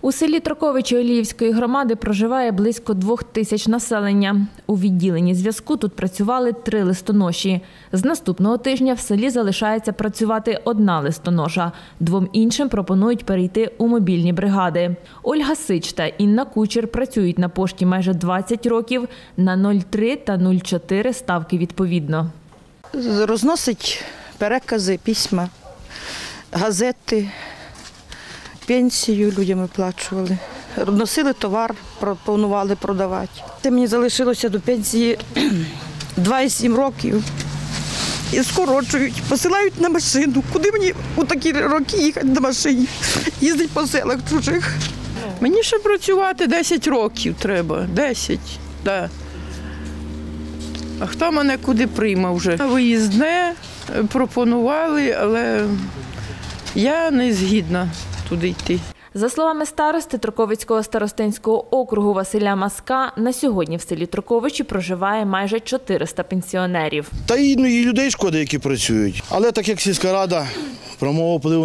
У селі Троковичі Оліївської громади проживає близько 2000 населення. У відділенні зв'язку тут працювали 3 листоноші. З наступного тижня в селі залишається працювати 1 листоноша. 2 іншим пропонують перейти у мобільні бригади. Ольга Сич та Інна Кучер працюють на пошті майже 20 років на 03 та 04 ставки відповідно. Розносить перекази, письма, газети. Пенсію людям виплачували. Носили товар, планували продавати. Це мені залишилося до пенсії 2,7 років. І скорочують, посилають на машину. Куди мені у такі роки їхати на машині? Їздить по селах чужих. Мені ще працювати 10 років треба. 10, так. А хто мене куди прийме вже? Виїзне пропонували, але я не згідна туди йти. За словами старости Троковицького старостинського округу Василя Маска, на сьогодні в селі Троковичі проживає майже 400 пенсіонерів. Та і людей шкода, які працюють. Але так як сільська рада прямого впливу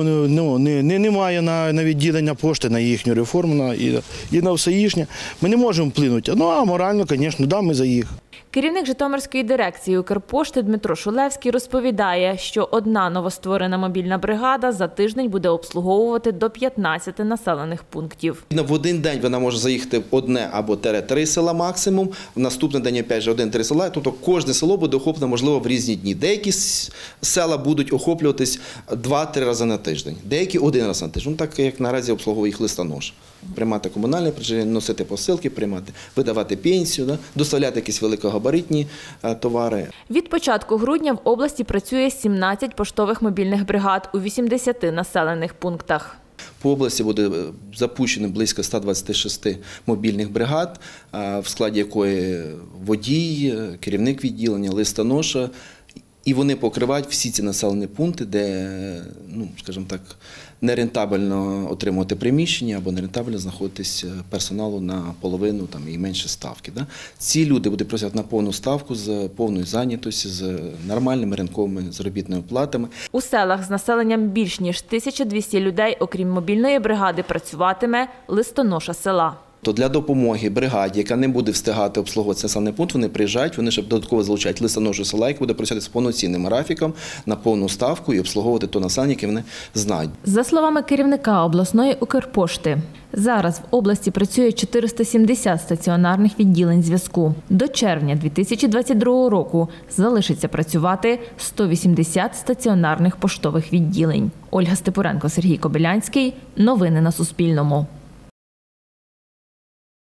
немає на відділення пошти, на їхню реформу і на все їхнє, ми не можемо вплинути. Ну а морально, звісно, да, ми за їх. Керівник Житомирської дирекції Укрпошти Дмитро Шулевський розповідає, що 1 новостворена мобільна бригада за тиждень буде обслуговувати до 15 населених пунктів. В один день вона може заїхати в 1 або 3 села максимум, в наступний день опять же 1-3 села, тобто кожне село буде охоплено, можливо, в різні дні. Деякі села будуть охоплюватись 2-3 рази на тиждень, деякі 1 раз на тиждень, так як наразі обслуговує їх листонош. Приймати комунальне причини, носити посилки, приймати, видавати пенсію, доставляти якісь великогабаритні товари. Від початку грудня в області працює 17 поштових мобільних бригад у 80 населених пунктах. По області буде запущено близько 126 мобільних бригад, в складі якої водій, керівник відділення, листоноша. І вони покривають всі ці населені пункти, де, скажімо так, нерентабельно отримувати приміщення або нерентабельно знаходитись персоналу на половину і менше ставки. Ці люди будуть працювати на повну ставку з повною зайнятістю, з нормальними ринковими заробітними платами. У селах з населенням більш ніж 1200 людей, окрім мобільної бригади, працюватиме листоноша села. То для допомоги бригаді, яка не буде встигати обслуговувати населений пункт, вони приїжджають, вони ще додатково залучають листоношу села, який буде працювати з повноцінним графіком на повну ставку і обслуговувати то населення, яке вони знають. За словами керівника обласної Укрпошти, зараз в області працює 470 стаціонарних відділень зв'язку. До червня 2022 року залишиться працювати 180 стаціонарних поштових відділень. Ольга Степуренко, Сергій Кобилянський. Новини на Суспільному.